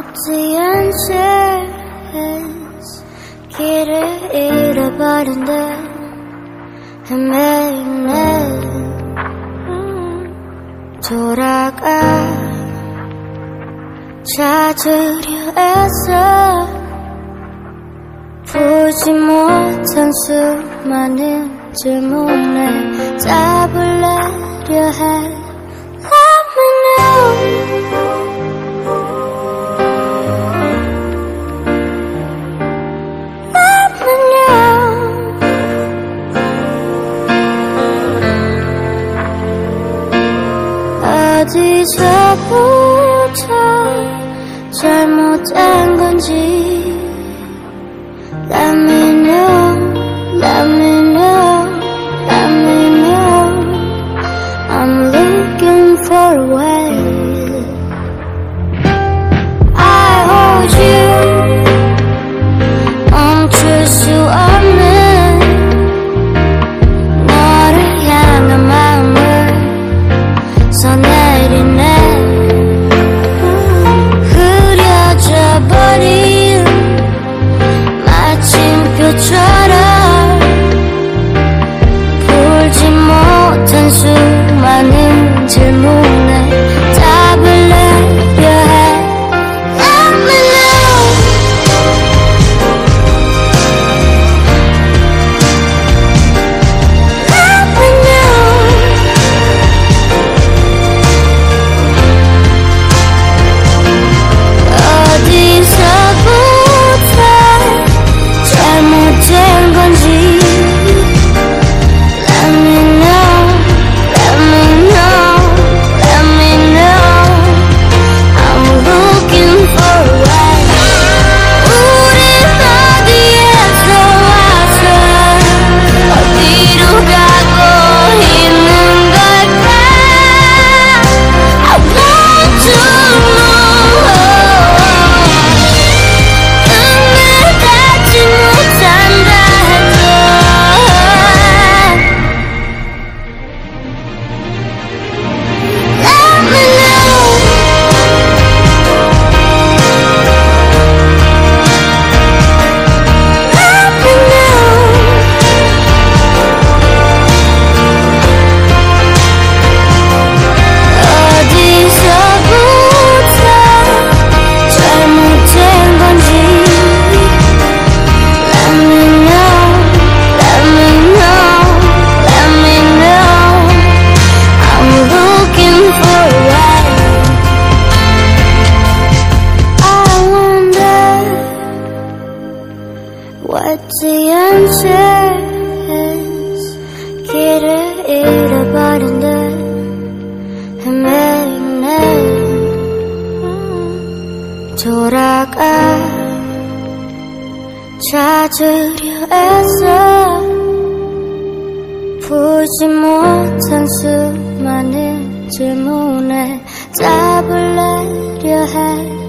닿지 않지 길을 잃어버린 듯 헤매네 돌아가 찾으려 애써 보지 못한 수많은 질문에 답을 내려 해 Let me know 어디서부터 잘못된 건지 Let me know, let me know, let me know I'm looking for a way I hold you 멈출 수 없는 너를 향한 마음을 써내리네 흐려져 버린 마침표처럼 풀지 못한 수많은 질문에 답을 내려 해 Let me know Let me know 어디서부터 잘못된 건지 Let me know, let me know, let me know I'm looking for a way 우린 어디에서 와서 어디로 가고 있는 걸까 I want to know 눈을 닫지 못한다 해도 Let me know Let me know 어디서부터 잘못된 건지 Let me know, let me know, let me know I'm looking for a way I wonder what the answer is 길을 잃어버린 듯 헤매네 돌아가 찾으려 애써 보지 못한 수많은 질문에 답을 내려 해